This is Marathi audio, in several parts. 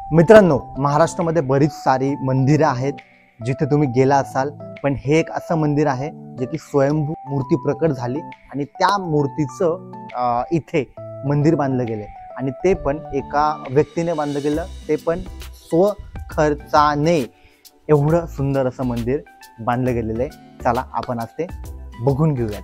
मित्रांनो, महाराष्ट्रामध्ये बरीच सारी मंदिरं आहेत जिथे तुम्ही गेला असाल, पण हे एक असं मंदिर आहे जे की स्वयंभू मूर्ती प्रकट झाली आणि त्या मूर्तीचं इथे मंदिर बांधलं गेले आणि ते पण एका व्यक्तीने बांधलं गेलं, ते पण स्वखर्चाने. एवढं सुंदर असं मंदिर बांधलं गेलेलं आहे. चला आपण आज ते बघून घेऊयात.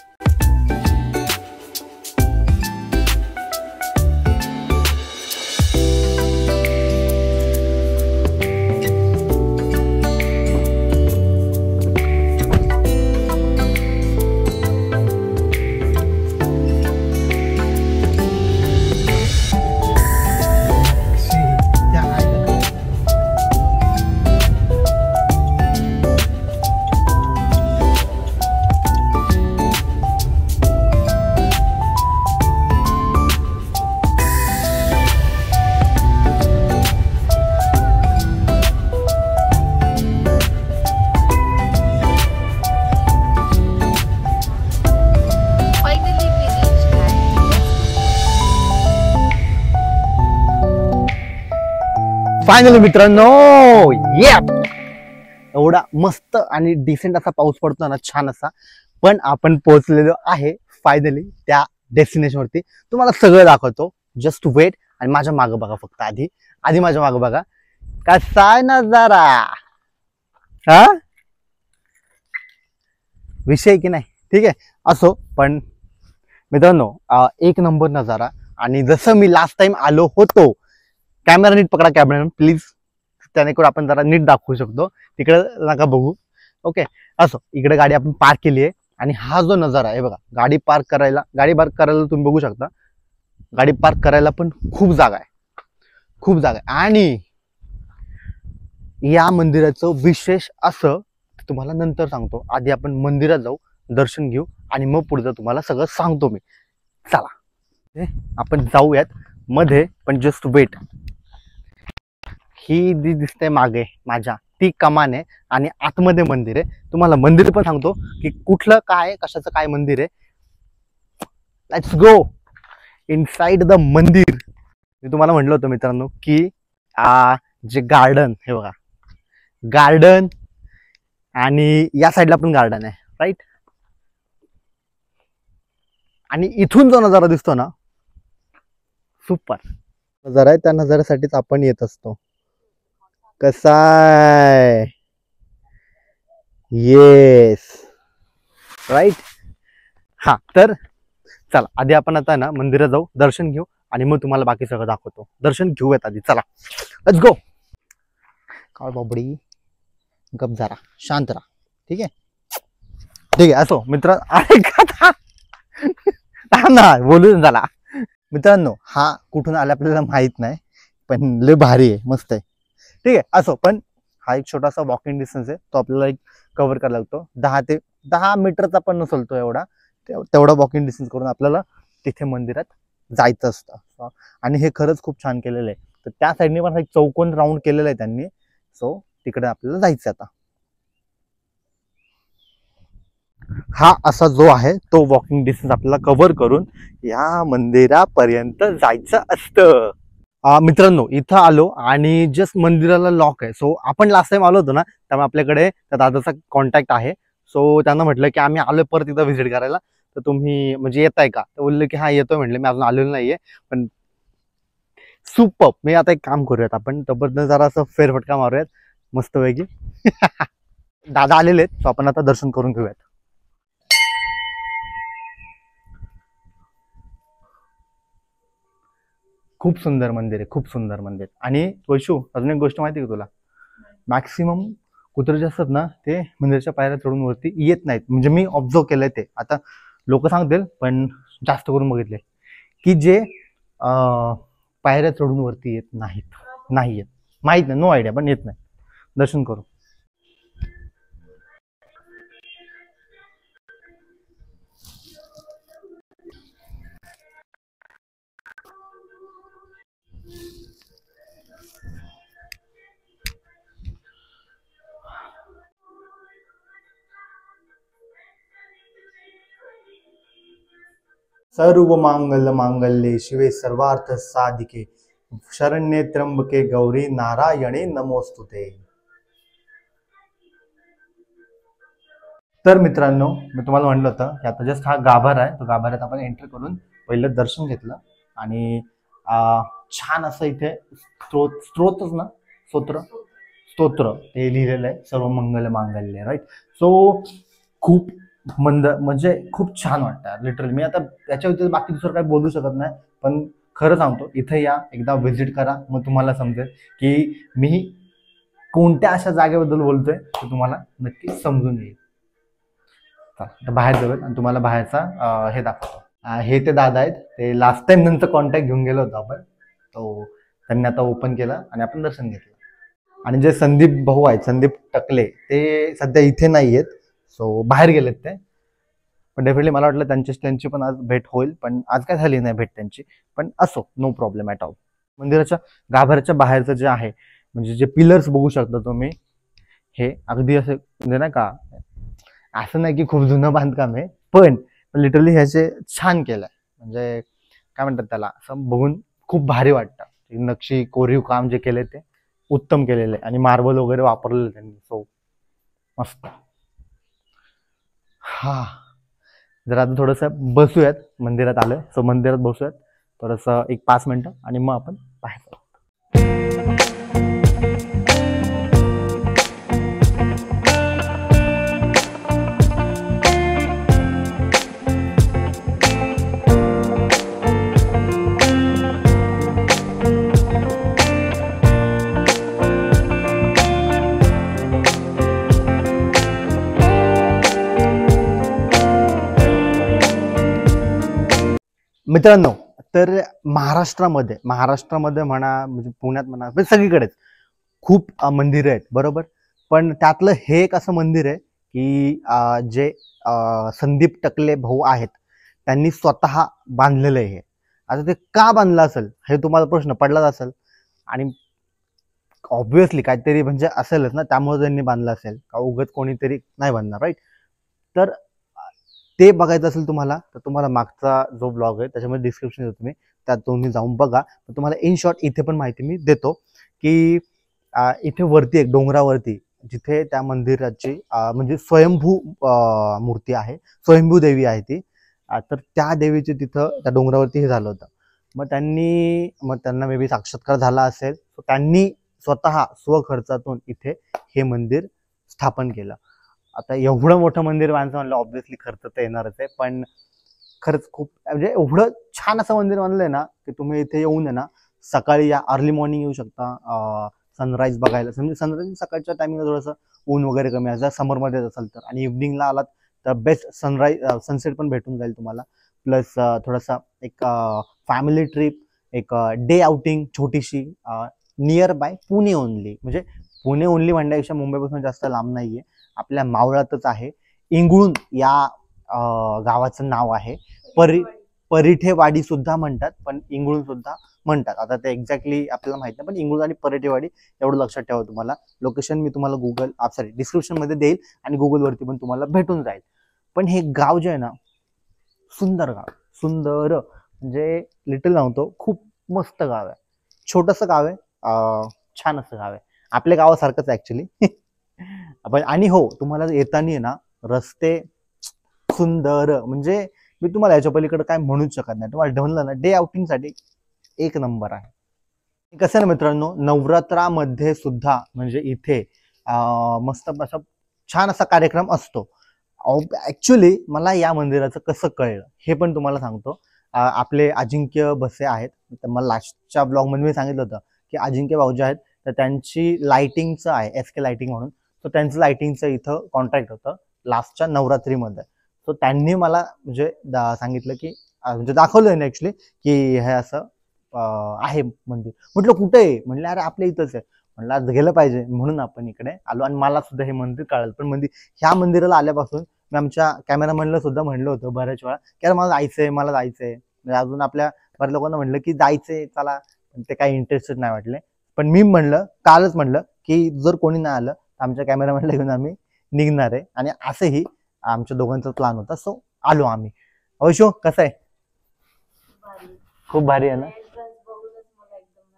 फायनली मित्रांनो, एवढा मस्त आणि डिसेंट असा पाऊस पडतो ना, छान असा. पण आपण पोहोचलेलो आहे फायनली त्या डेस्टिनेशन वरती. तुम्हाला सगळं दाखवतो, जस्ट वेट. आणि माझ्या मागं बघा, फक्त आधी माझ्या मागं बघा कसा आहे नजारा. हा विषय की नाही, ठीक आहे. असो, पण मित्रांनो, एक नंबर नजारा. आणि जसं मी लास्ट टाइम आलो होतो, कॅमेरा नीट पकडा कॅमेरा प्लीज, त्याने आपण जरा नीट दाखवू शकतो. तिकडे नका बघू, ओके. असो, इकडे गाडी आपण पार्क केली आहे आणि हा जो नजारा आहे बघा, गाडी पार्क करायला तुम्ही बघू शकता. गाडी पार्क करायला पण खूप जागा आहे. आणि या मंदिराचं विशेष असं तुम्हाला नंतर सांगतो. आधी आपण मंदिरात जाऊ, दर्शन घेऊ आणि मग पुढचं तुम्हाला सगळं सांगतो मी. चला आपण जाऊयात मध्ये, पण जस्ट वेट. ही दिसते मागे माझ्या, ती कमान आहे आणि आतमध्ये मंदिर आहे. तुम्हाला मंदिर पण सांगतो की कुठलं काय, कशाचं काय मंदिर आहे. लेट्स गो इनसाइड द मंदिर. मी तुम्हाला म्हटलं होतं मित्रांनो की जे गार्डन, हे बघा गार्डन, आणि या साईडला पण गार्डन आहे, राईट. आणि इथून जो नजारा दिसतो ना, सुपर नजारा आहे. त्या नजाऱ्यासाठीच आपण येत असतो. कसा आहे? Yes, right. हा, तर चला आधी आपण आता ना मंदिरात जाऊ, दर्शन घेऊ आणि मग तुम्हाला बाकी सगळं दाखवतो. दर्शन घेऊयात आधी, चला लेट्स गो. काय बाबडी, गप जरा शांत राहा, ठीक आहे. असो मित्र, ऐका ना, बोलून झाला. मित्रांनो, हा कुठून आला आपल्याला माहित नाही, पण लय भारी आहे, मस्त आहे, ठीक आहे. असो, पण हा एक छोटासा वॉकिंग डिस्टन्स आहे, तो आपल्याला एक कव्हर करायला लागतो. 10 मीटरचा पण नसेल तो एवढा. तेवढा वॉकिंग डिस्टन्स करून आपल्याला तिथे मंदिरात जायचं असतं. आणि हे खरंच खूप छान केलेलं आहे. तर त्या साईडने पण एक चौकोन राऊंड केलेलं आहे त्यांनी. सो तिकडे आपल्याला जायचं. आता हा असा जो आहे तो वॉकिंग डिस्टन्स आपल्याला कव्हर करून या मंदिरापर्यंत जायचं असतं. मित्रांनो, इथं आलो आणि जस्ट मंदिराला लॉक आहे. सो आपण लास्ट टाइम आलो होतो ना, त्यामुळे आपल्याकडे त्या दादाचा कॉन्टॅक्ट आहे. सो त्यांना म्हटलं की आम्ही आलोय परत इथं व्हिजिट करायला, तर तुम्ही म्हणजे येताय का? तर बोलले की हा येतोय. म्हटलं मी अजून आलेलो नाहीये, पण सुपर. मी आता एक काम करूयात, आपण तोपर्यंत जरा असं फेरफटका मारूयात मस्तपैकी. दादा आलेले आहेत, सो आपण आता दर्शन करून घेऊयात. खूप सुंदर मंदिर आहे, खूप सुंदर मंदिर. आणि वैशू, अजून एक गोष्ट माहिती आहे का तुला? मॅक्सिमम कुत्रे जे असतात ना, ते मंदिराच्या पायऱ्या चढून वरती येत नाहीत. म्हणजे मी ऑब्झर्व केलंय ते. आता लोक सांगतील, पण जास्त करून बघितले की जे पायऱ्या चढून वरती येत नाही येत. माहित नाही, नो आयडिया, पण येत नाही. दर्शन करू. सर्व मांगल्य मांगल्ये शिवे सर्वार्थ साधिके शरण्ये त्र्यंबके गौरी नारायणे नमोस्तुते. तर मित्रांनो, मी तुम्हाला म्हणलं होतं की आता जस्ट हा गाभारा आहे, तो गाभाऱ्यात आपण एंटर करून पहिलं दर्शन घेतलं आणि छान असं इथे स्तोत्रच ना, स्तोत्र ते लिहिलेलं आहे, सर्व मंगल मांगल्य, राईट. सो खूप म्हणजे खूप छान वाटतं लिटरली. मी आता त्याच्या व्यतिरिक्त बाकी दुसरं काही बोलू शकत नाही, पण खरं सांगतो इथे या, एकदा व्हिजिट करा, मग तुम्हाला समजेल की मी कोणत्या अशा जागेबद्दल बोलतोय ते तुम्हाला नक्की समजून येईल. बाहेर जाऊयात आणि तुम्हाला बाहेरचा हे दाखवतो. हे ते दादा आहेत, ते लास्ट टाइम नंतर कॉन्टॅक्ट घेऊन गेलो होतो आपण, तो त्यांनी आता ओपन केला आणि आपण दर्शन घेतलं. आणि जे संदीप भाऊ आहेत, संदीप टकले, ते सध्या इथे नाही आहेत, सो बाहेर गेलेत ते. पण डेफिनेटली मला वाटलं त्यांची पण आज भेट होईल, पण आज काय झाली नाही भेट त्यांची, पण असो, नो प्रॉब्लेम ॲट ऑल. मंदिराच्या गाभाऱ्याच्या बाहेरचं जे आहे, म्हणजे जे पिलर्स बघू शकता तुम्ही, हे अगदी असं म्हणजे नाही का, असं नाही की खूप जुनं बांधकाम आहे, पण लिटरली ह्याचे छान केलंय, म्हणजे काय म्हणतात त्याला, असं बघून खूप भारी वाटतं. नक्षी कोरीव काम जे केले ते उत्तम केलेलं आहे आणि मार्बल वगैरे वापरलेलं त्यांनी, सो मस्त. हा, जर आता थोडंसं बसूयात, मंदिरात आलोय, सो मंदिरात बसूयात थोडंसं 1-5 मिनिटं आणि मग आपण बाहेर जाऊ. मित्रांनो, तर महाराष्ट्रामध्ये म्हणा, म्हणजे पुण्यात म्हणा, म्हणजे सगळीकडेच खूप मंदिरं आहेत, बरोबर. पण त्यातलं हे एक असं मंदिर आहे की जे संदीप टकले भाऊ आहेत त्यांनी स्वतः बांधलेलं आहे. आता ते का बांधलं असेल हे तुम्हाला प्रश्न पडलाच असेल, आणि ऑब्व्हियसली काहीतरी म्हणजे असेलच ना, त्यामुळे त्यांनी बांधलं असेल, का उगत कोणीतरी नाही बांधणार, राईट. तर ते बघायचं असेल तुम्हाला, तर तुम्हाला मागचा जो ब्लॉग आहे त्याच्यामध्ये डिस्क्रिप्शन देतो मी, त्यात तुम्ही जाऊन बघा. तुम्हाला इन शॉर्ट इथे पण माहिती मी देतो की इथे वरती एक डोंगरावरती, जिथे त्या मंदिराची म्हणजे स्वयंभू मूर्ती आहे, स्वयंभू देवी आहे ती. तर त्या देवीचे तिथं त्या डोंगरावरती हे झालं होतं. मग त्यांना मे बी साक्षात्कार झाला असेल, तर त्यांनी स्वतः स्वखर्चातून इथे हे मंदिर स्थापन केलं. आता एवढं मोठं मंदिर बांधलं म्हणलं, ऑब्व्हियसली खर्च तर येणारच आहे, पण खरंच खूप म्हणजे एवढं छान असं मंदिर बांधलंय ना की तुम्ही इथे येऊन आहे ना, सकाळी या, अर्ली मॉर्निंग येऊ शकता सनराईज बघायला. म्हणजे सनराईज सकाळच्या टायमिंगला थोडंसं ऊन वगैरे कमी असं समरमध्ये असेल तर, आणि इव्हनिंगला आलात तर बेस्ट सनसेट पण भेटून जाईल तुम्हाला. प्लस थोडासा एक फॅमिली ट्रिप, एक डे आउटिंग छोटीशी, नियर बाय पुणे ओनली. म्हणजे पुणे ओनली म्हणण्यापेक्षा मुंबईपासून जास्त लांब नाहीये, आपल्या मावळातच आहे. इंगळूण या गावाचं नाव आहे. परिठेवाडी सुद्धा म्हणतात, पण इंगळूण सुद्धा म्हणतात. आता ते एक्झॅक्टली आपल्याला माहित नाही, पण इंगळूण आणि परिठेवाडी एवढं लक्षात ठेवा. तुम्हाला लोकेशन मी तुम्हाला डिस्क्रिप्शन मध्ये देईल आणि गुगलवरती पण तुम्हाला भेटून जाईल. पण हे गाव जे आहे ना, सुंदर गाव, सुंदर म्हणजे लिटल नव्हतं, खूप मस्त गाव आहे. छोटंसं गाव आहे, छान असं गाव आहे, आपल्या गावासारखंच ऍक्च्युली. आपण आणि हो, तुम्हाला येताना ना रस्ते सुंदर, म्हणजे मी तुम्हाला याच्या पलीकडे काय म्हणूच शकत नाही. तुम्हाला म्हणलं ना, डे आउटिंग साठी एक नंबर आहे. कसं ना मित्रांनो, नवरात्रामध्ये सुद्धा म्हणजे इथे मस्त असं छान असा कार्यक्रम असतो. ऍक्च्युली मला या मंदिराचं कसं कळलं हे पण तुम्हाला सांगतो. आपले अजिंक्य बसे आहेत, तर मला लास्टच्या ब्लॉग मध्ये मी सांगितलं होतं की अजिंक्य भाऊ जे आहेत, तर त्यांची लाइटिंगचं आहे SK लाइटिंग म्हणून, तर त्यांचं लाइटिंगचं इथं कॉन्ट्रॅक्ट होतं लास्टच्या नवरात्रीमध्ये. सो त्यांनी मला म्हणजे सांगितलं की म्हणजे दाखवलं ना ऍक्च्युली की हे असं आहे मंदिर. म्हटलं कुठे आहे, म्हणलं अरे आपल्या इथंच आहे. म्हणलं आज गेलं पाहिजे, म्हणून आपण इकडे आलो आणि मला सुद्धा हे मंदिर कळलं. पण ह्या मंदिराला आल्यापासून मी आमच्या कॅमेरामॅनला सुद्धा म्हणलं होतं बऱ्याच वेळा की मला जायचंय, मला जायचंय. म्हणजे अजून आपल्या बऱ्याच लोकांना म्हणलं की जायचंय चला, पण ते काही इंटरेस्टेड नाही वाटले. पण मी म्हणलं, कालच म्हणलं की जर कोणी नाही आलं तर आमच्या कॅमेरामॅनला घेऊन आम्ही निघणार आहे, आणि असंही आमच्या दोघांचा प्लॅन होता. सो आलो आम्ही. अवश्य कसं आहे? खूप भारी आहे ना.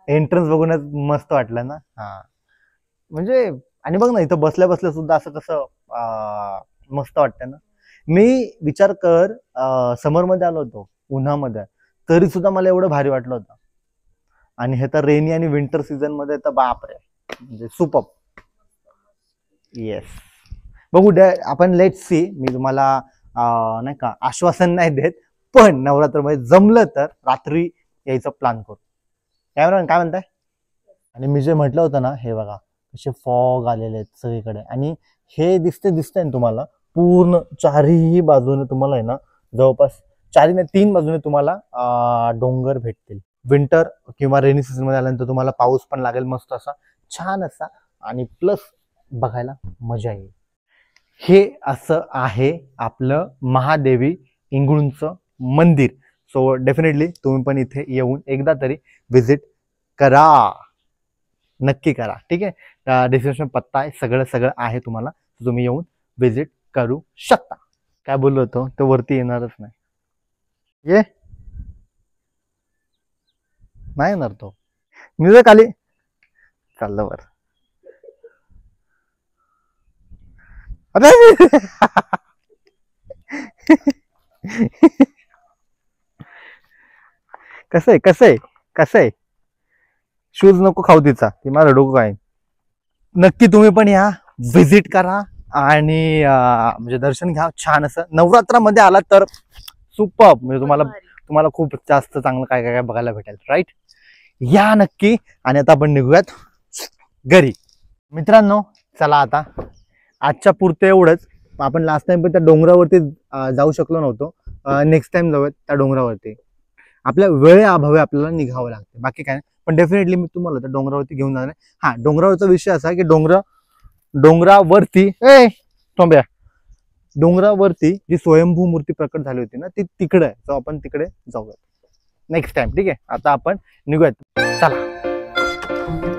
एंट्रन्स बघूनच मस्त वाटलं ना. हा म्हणजे आणि बघ ना इथं बसल्या बसल्या सुद्धा असं कसं मस्त वाटतं ना. मी विचार कर समर मध्ये आलो होतो उन्हामध्ये, तरी सुद्धा मला एवढं भारी वाटलं होतं. आणि हे तर रेनी आणि विंटर सीझन मध्ये तर बापरे म्हणजे सुपर. येस, बघू द्या आपण, लेट सी. मी तुम्हाला नाही का आश्वासन नाही देत, पण नवरात्रमध्ये जमलं तर रात्री यायचं प्लॅन करू. काय म्हणताय? आणि मी जे म्हटलं होतं ना, हे बघा असे फॉग आलेले आहेत सगळीकडे, आणि हे दिसतंय ना तुम्हाला पूर्ण चारही बाजूने तुम्हाला आहे ना, जवळपास चारही नाही 3 बाजूने तुम्हाला डोंगर भेटतील. विंटर किंवा रेनी सीझन मध्ये आल्यानंतर तुम्हाला पाऊस पण लागेल मस्त असा छान असा, आणि प्लस बघायला मजा येईल. हे असं आहे आपलं महादेवी इंगळूंचं मंदिर. सो डेफिनेटली तुम्ही पण इथे येऊन एकदा तरी व्हिजिट करा, नक्की करा. ठीक आहे, डिस्क्रिप्शन पत्ता आहे, सगळं आहे तुम्हाला, तुम्ही येऊन व्हिजिट करू शकता. काय बोललो होतो तो वरती येणारच नाही, ये नाही येणार तो. मी जर खाली चाललं वर, अरे कसं आहे शूज नको खाऊ तिचा, ती मला डोकं काय. नक्की तुम्ही पण या, व्हिजिट करा आणि म्हणजे दर्शन घ्या छान असं. नवरात्रामध्ये आला तर सुपर, म्हणजे तुम्हाला खूप जास्त चांगलं काय काय बघायला भेटेल. राईट, या नक्की. आणि आता आपण निघूयात घरी. मित्रांनो चला आता आजच्या पुरते एवढंच. आपण लास्ट टाइम पण त्या डोंगरावरती जाऊ शकलो नव्हतो, नेक्स्ट टाइम जाऊयात त्या डोंगरावरती. आपल्या वेळेअभावी आपल्याला निघावं लागतं, बाकी काय. पण डेफिनेटली मी तुम्हाला त्या डोंगरावरती घेऊन जाणार आहे. हा, डोंगरावरचा विषय असा की डोंगरावरती थांब्या, डोंगरावरती जी स्वयंभू मूर्ती प्रकट झाली होती ना, ती तिकडे आहे. तर आपण तिकडे जाऊयात नेक्स्ट टाइम. ठीक आहे, आता आपण निघूयात, चला.